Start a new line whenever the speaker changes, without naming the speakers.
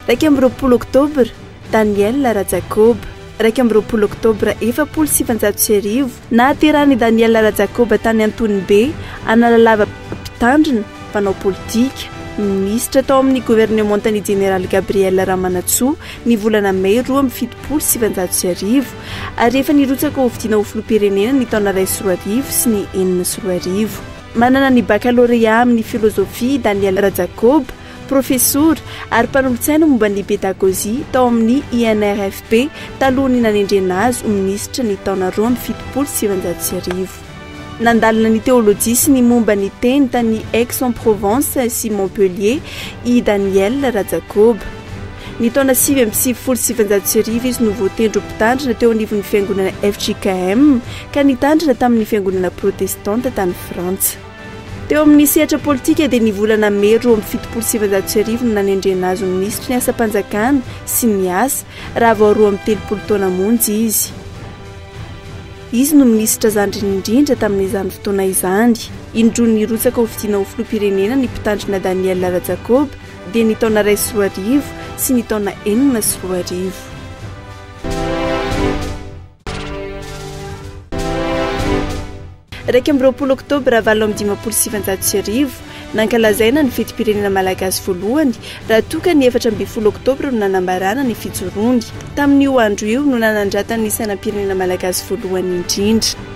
raiky amby roapolo oktobra Daniel Rajakob. Raiky amby roapolo oktobra 1770 nahaterahany Daniel Rajakob tany Antonibe analalava mpitandrina mpanao politika ministra tao amin'ny gouvernement tany général Gabriel Ramanatsoa ny volana May 2770 ary efa nirotsaka ho vidiana ho filoham-pirenena ny taona 2010 sy ny 2010. Manana ny baccalauréat amin'ny filozofia Daniel Rajakob, professeur ary mpanolotsaina momba ny pédagogie tao amin'ny INRFP talohany nanendrena azy ho ministra ny taona 2770. Nandalina ny théologie sy ny momba ny teny tany Aix-en-Provence sy Montpellier i Daniel Rajakob. Ny taona 770 izy no voatendro mpitandrina teo anivon'ny fiangonana FJKM ka nitandrina tamin'ny fiangonana protestante tany Frantsa. Teo amin'ny sehatra politika dia nivolana May 1770 no nanendrena azy ho ministra ny asa-panjakana sy ny asa raha vao 23 taona monjy izy. Izy no ministra zandriny indrindra tamin'izany fotoana izany. Indroa nirotsaka ho vidiana ho filoham-pirenena ny mpitandrina Daniel Rajakob dia ny taona 2010 sy ny taona 2010. Raiky amby roapolo oktobra 1770 nankalazaina ny fetim-pirenena malagasy voalohany raha toka ny 14 oktobra no nanambarana ny fijoroany. Tamin'io andro io no nanandratan'ny sainam-pirenena malagasy voalohany indrindra.